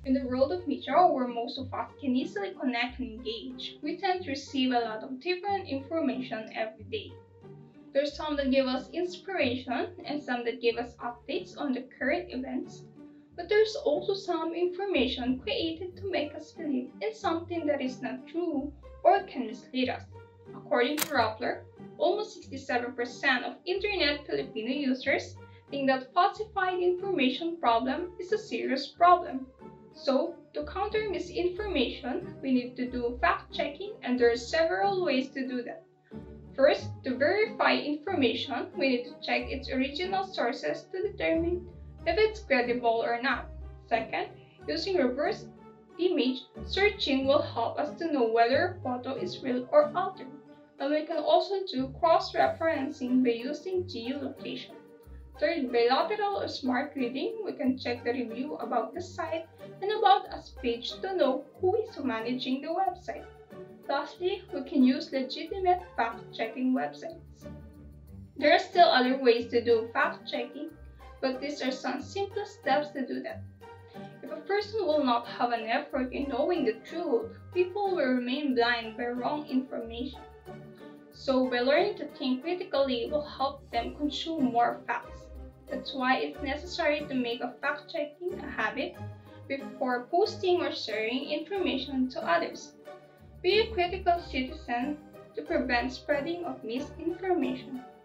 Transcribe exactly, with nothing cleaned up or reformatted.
In the world of media, where most of us can easily connect and engage, we tend to receive a lot of different information every day. There's some that give us inspiration and some that give us updates on the current events, but there's also some information created to make us believe in something that is not true or can mislead us. According to Rappler, almost sixty-seven percent of Internet Filipino users think that falsified information problem is a serious problem. So, to counter misinformation, we need to do fact-checking, and there are several ways to do that. First, to verify information, we need to check its original sources to determine if it's credible or not. Second, using reverse image searching will help us to know whether a photo is real or altered. And we can also do cross-referencing by using geolocation. Third, by lateral or smart reading, we can check the review about the site and about us page to know who is managing the website. Lastly, we can use legitimate fact-checking websites. There are still other ways to do fact-checking, but these are some simple steps to do that. If a person will not have an effort in knowing the truth, people will remain blind by wrong information. So, by learning to think critically will help them consume more facts. That's why it's necessary to make a fact-checking a habit before posting or sharing information to others. Be a critical citizen to prevent spreading of misinformation.